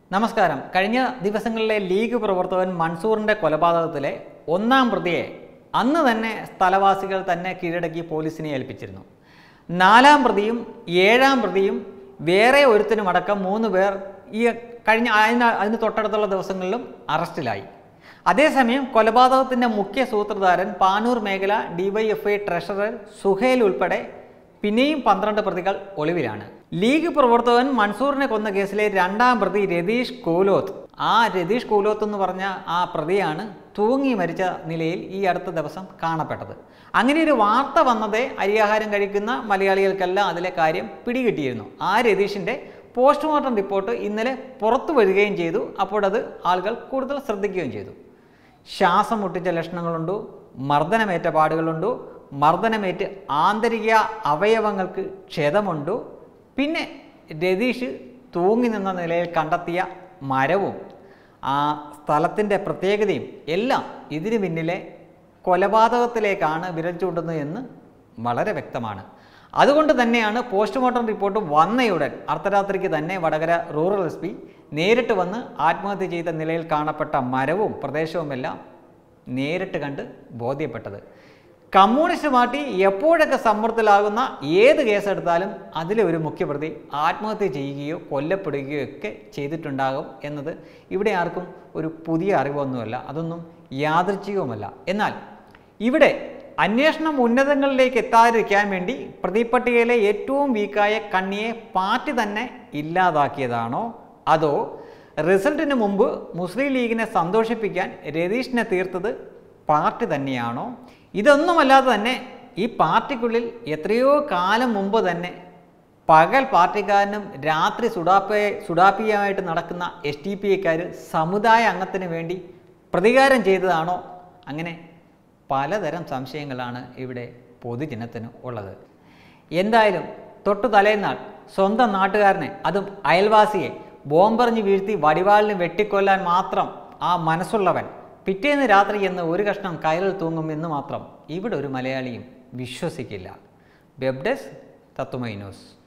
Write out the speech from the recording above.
നമസ്കാരം. കഴിഞ്ഞ ദിവസങ്ങളിലെ ലീഗ് പ്രവർത്തകൻ മൻസൂറിൻ്റെ കൊലപാതകത്തിലെ ഒന്നാം പ്രതിയെ അന്ന് തന്നെ സ്ഥലവാസികൾ തന്നെ കീഴടക്കി പോലീസിനെ ഏൽപ്പിച്ചിരുന്നു. നാലാം പ്രതിയും ഏഴാം പ്രതിയും വേറെ ഒരുത്തനുമടക്കം 3 പേർ ഈ കഴിഞ്ഞ അതിന് തൊട്ടടുത്തുള്ള ദിവസങ്ങളിലും അറസ്റ്റിലായി. അതേസമയം കൊലപാതകത്തിൻ്റെ മുഖ്യ സൂത്രധാരൻ പാനൂർ മേഖല DYFI ട്രഷറർ സുഹേൽ ഉൾപ്പെടെ പിന്നെയും 12 പ്രതികൾ ഒളിവിലാണ്. ലീഗ് പ്രവർത്തകൻ മൻസൂറിനെ കൊന്ന കേസിലെ രണ്ടാം പ്രതി രതീഷ് കൂലോത്ത്. രതീഷ് കൂലോത്ത് എന്ന് പറഞ്ഞ ആ പ്രതിയാണ് തൂങ്ങി മരിച്ച നിലയിൽ ഈ അടുത്ത ദിവസം കാണപ്പെട്ടത്. അങ്ങനെ ഒരു വാർത്ത വന്നതേ അരിയാഹാരം കഴിക്കുന്ന മലയാളികൾക്കെല്ലാം അതിലെ കാര്യം പിടികിട്ടിയിരുന്നു. രതീഷിൻ്റെ പോസ്റ്റ്മോർട്ടം റിപ്പോർട്ട് ഇന്നലെ പുറത്തു വരികയും ചെയ്തു. അപ്പോൾ അത് ആളുകൾ കൂടുതൽ ശ്രദ്ധിക്കുകയും ചെയ്തു. ശ്വാസം മുട്ടിച്ച ലക്ഷണങ്ങളുണ്ട്, മർദ്ദനമേറ്റ പാടുകളുണ്ട്, മർദ്ദനമേറ്റ് ആന്തരിക അവയവങ്ങൾക്ക് ക്ഷതമുണ്ട്. പിന്നെ രതീഷ് തൂങ്ങി നിന്ന നിലയിൽ കണ്ടെത്തിയ മരവും ആ സ്ഥലത്തിൻ്റെ പ്രത്യേകതയും എല്ലാം ഇതിന് പിന്നിലെ കൊലപാതകത്തിലേക്കാണ് വിരൽ ചൂണ്ടുന്നത് എന്ന് വളരെ വ്യക്തമാണ്. അതുകൊണ്ട് തന്നെയാണ് പോസ്റ്റ്മോർട്ടം റിപ്പോർട്ട് വന്നയുടൻ അർദ്ധരാത്രിക്ക് തന്നെ വടകര റൂറൽ SP നേരിട്ട് വന്ന് ആത്മഹത്യ ചെയ്ത നിലയിൽ കാണപ്പെട്ട മരവും പ്രദേശവുമെല്ലാം നേരിട്ട് കണ്ട് ബോധ്യപ്പെട്ടത്. കമ്മ്യൂണിസ്റ്റ് പാർട്ടി എപ്പോഴൊക്കെ സമ്മർദ്ദത്തിലാകുന്ന ഏത് കേസെടുത്താലും അതിലെ ഒരു മുഖ്യപ്രതി ആത്മഹത്യ ചെയ്യുകയോ കൊല്ലപ്പെടുകയോ ഒക്കെ ചെയ്തിട്ടുണ്ടാകും എന്നത് ഇവിടെ ആർക്കും ഒരു പുതിയ അറിവൊന്നുമല്ല, അതൊന്നും യാദൃച്ഛികവുമല്ല. എന്നാൽ ഇവിടെ അന്വേഷണം ഉന്നതങ്ങളിലേക്ക് എത്താതിരിക്കാൻ വേണ്ടി പ്രതിപട്ടികയിലെ ഏറ്റവും വീക്കായ കണ്ണിയെ പാർട്ടി തന്നെ ഇല്ലാതാക്കിയതാണോ, അതോ റിസൾട്ടിന് മുമ്പ് മുസ്ലിം ലീഗിനെ സന്തോഷിപ്പിക്കാൻ രതീഷിനെ തീർത്തത് പാർട്ടി തന്നെയാണോ? ഇതൊന്നുമല്ലാതെ തന്നെ ഈ പാർട്ടിക്കുള്ളിൽ എത്രയോ കാലം മുമ്പ് തന്നെ പകൽ പാർട്ടിക്കാരനും രാത്രി സുഡാപ്പിയുമായിട്ട് നടക്കുന്ന SDPIക്കാർ സമുദായ അംഗത്തിന് വേണ്ടി പ്രതികാരം ചെയ്തതാണോ? അങ്ങനെ പലതരം സംശയങ്ങളാണ് ഇവിടെ പൊതുജനത്തിന് ഉള്ളത്. എന്തായാലും തൊട്ടു തലേന്നാൾ സ്വന്തം നാട്ടുകാരനെ, അതും അയൽവാസിയെ ബോംബെറിഞ്ഞ് വീഴ്ത്തി വടിവാളിന് വെട്ടിക്കൊല്ലാൻ മാത്രം ആ മനസ്സുള്ളവൻ പിറ്റേന്ന് രാത്രി എന്ന് ഒരു കഷ്ണം കയറിൽ തൂങ്ങും എന്ന് മാത്രം ഇവിടെ ഒരു മലയാളിയും വിശ്വസിക്കില്ല. Web desk Tatwamayi news.